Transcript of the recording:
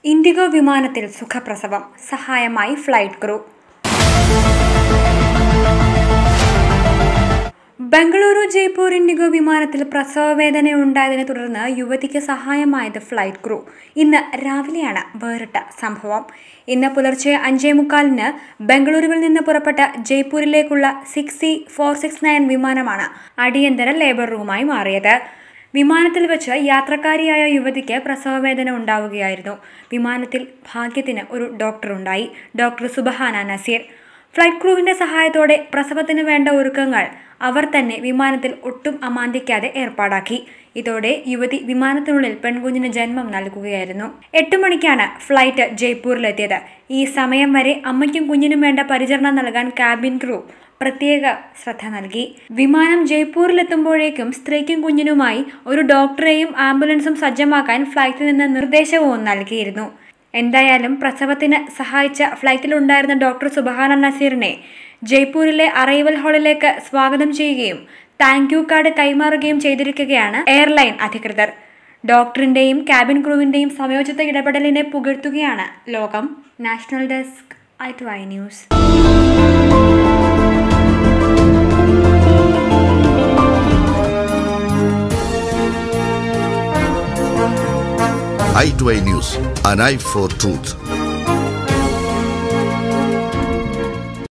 IndiGo വിമാനത്തിൽ സുഖപ്രസവം സഹായമായി ഫ്ലൈറ്റ് ക്രൂ. ബംഗളൂരു ജയ്പൂർ ഇൻഡിഗോ വിമാനത്തിൽ പ്രസവവേദനയുണ്ടായതിനെ തുടർന്ന് യുവതിക്ക് സഹായമായത് ഫ്ലൈറ്റ് ക്രൂ. ഇന്ന് രാവിലെയാണ് വേറിട്ട സംഭവം. ഇന്ന് പുലർച്ചെ 5:45 ബംഗളൂരുവിൽ നിന്ന് പുറപ്പെട്ട ജയ്പൂരിലേക്കുള്ള 6C469 വിമാനമാണ് അടിയന്തര ലേബർ റൂമായി മാറിയത്. വിമാനത്തിൽ വെച്ച് യാത്രക്കാരിയായ യുവതിക്ക് പ്രസവവേദന ഉണ്ടാവുകയായിരുന്നു. വിമാനത്തിൽ ഭാഗ്യത്തിന് ഒരു ഡോക്ടറുണ്ടായി, ഡോക്ടർ സുബഹാന നസീർ. ഫ്ലൈറ്റ് ക്രൂവിന്റെ സഹായത്തോടെ പ്രസവത്തിന് വേണ്ട ഒരുക്കങ്ങൾ അവർ തന്നെ വിമാനത്തിൽ ഒട്ടും അമാന്തിക്കാതെ ഏർപ്പാടാക്കി. ഇതോടെ യുവതി വിമാനത്തിനുള്ളിൽ പെൺകുഞ്ഞിന് ജന്മം നൽകുകയായിരുന്നു. 8 മണിക്കാണ് ഫ്ലൈറ്റ് ജയ്പൂരിലെത്തിയത്. ഈ സമയം വരെ അമ്മയ്ക്കും കുഞ്ഞിനും വേണ്ട പരിചരണം നൽകാൻ ക്യാബിൻ ക്രൂ പ്രത്യേക ശ്രദ്ധ നൽകി. വിമാനം ജയ്പൂരിലെത്തുമ്പോഴേക്കും സ്ത്രീക്കും കുഞ്ഞിനുമായി ഒരു ഡോക്ടറെയും ആംബുലൻസും സജ്ജമാക്കാൻ ഫ്ലൈറ്റിൽ നിന്ന് നിർദ്ദേശവും നൽകിയിരുന്നു. എന്തായാലും പ്രസവത്തിന് സഹായിച്ച ഫ്ലൈറ്റിലുണ്ടായിരുന്ന ഡോക്ടർ സുബഹാന നസീറിനെ ജയ്പൂരിലെ അറൈവൽ ഹാളിലേക്ക് സ്വാഗതം ചെയ്യുകയും താങ്ക് യു കാർഡ് കൈമാറുകയും ചെയ്തിരിക്കുകയാണ് എയർലൈൻ അധികൃതർ. ഡോക്ടറിന്റെയും ക്യാബിൻ ക്രൂവിന്റെയും സമയോചിത ഇടപെടലിനെ പുകഴ്ത്തുകയാണ് ലോകം. National desk, i2i News. i2i News, an eye for truth.